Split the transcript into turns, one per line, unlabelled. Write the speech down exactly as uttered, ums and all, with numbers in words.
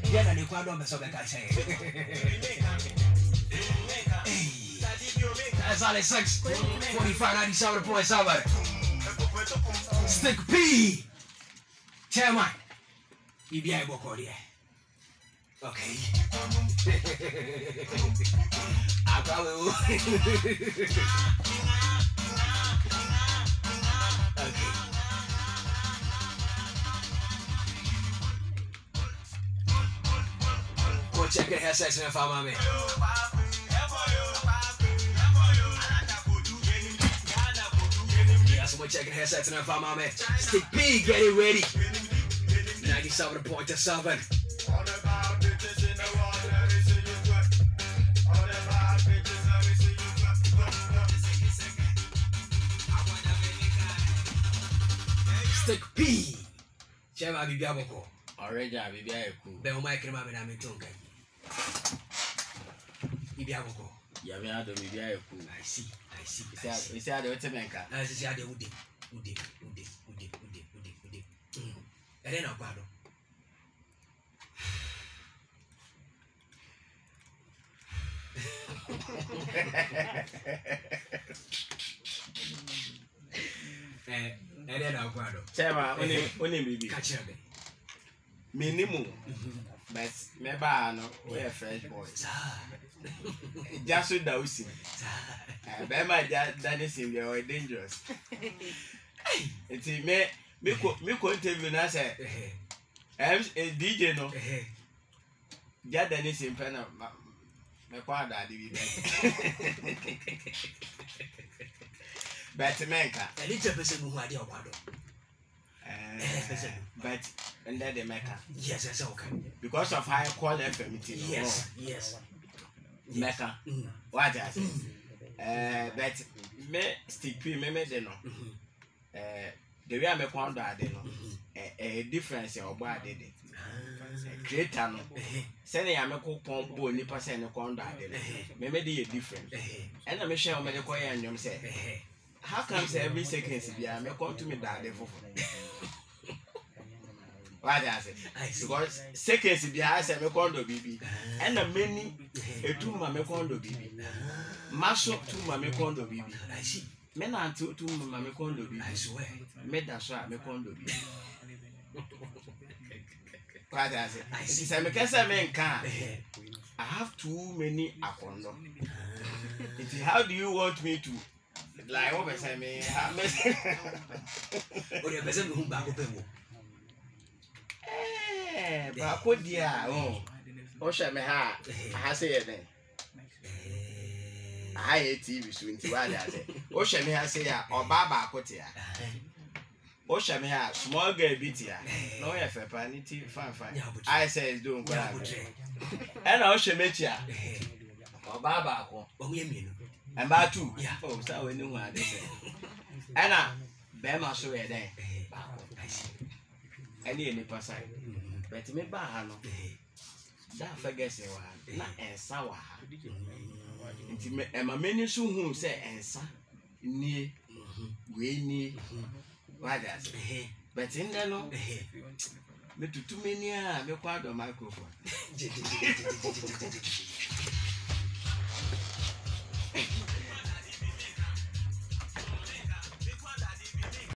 Yeah, and you can't do so like I say. That's all it's six forty-five ninety-seven point seven. Stick P. Chairman. You be able to here. Okay. I probably okay. Go check the hair section if I'm on me. Yeah, so we're checking hair section if I'm on me. Stick P, get it ready. ninety-seven point seven. Stick P. Chema bibi aboko.
Already bibi ayeku.
Be o mic na me na me tonka. Bibi aboko.
Ya me ado bibi ayeku.
I see. I see.
You say ado wete menka.
I see ado ude. Ude. Ude. Ude. Ude. Ude. Ude. Mm. Ere na kwado. Eh, ere na kwado.
Chema, oni oni bibi.
Catch me.
Minimum. But me ba no, we are fresh boys. Just so that we see. Be ma that is in there dangerous. It's me me ko me ko interview na say em D J no. Ja that is in pen me kwa da di bi. But menka.
Any person who had your kwado.
But and then they make her.
Yes, yes, okay.
Because of high quality F M T.
Yes, yes.
Mecca. What does it? Uh, but me stick P me me de no. Uh, the way I make one that de no. A difference or bad de de. Creator no. Send I make ko pompo ni pa send ko that de. Me me de different. And I me share me de ko yan nyom say. How comes every second be I me come to me that de for. Why does it? Because seconds be I say me kondo bibi. And a many a two mame kondo bibi. Maso two mame kondo bibi. I see. Men and two two mame kondo bibi. I swear. Made that shot me kondo bibi. Why does it? I see. Say me can say men can. I have too many akondo. How do you want me to? Like what say me?
Or the person who back up.
Eh, ba ko dia oh. O she me ha, ha say ye den. Ah, e T V so nti wa da say. O she me ha say ya, oba ba ko tia. O she me ha, small girl bit ya. No ye fe pa ni ti fan fan. I say is doing kwa. E na o she me tia. Oba ba ko.
O me mi no.
And ba two. Oh, so we ni hu ade say. E na be ma so ye den. Ba ko. I see. Any any person. But me ba ha no. Da fagese wa na ensa wa ha. Nti me e ma meni so hu say ensa nie we nie wa da say. But in there no me tutu meni a me kwa do microphone.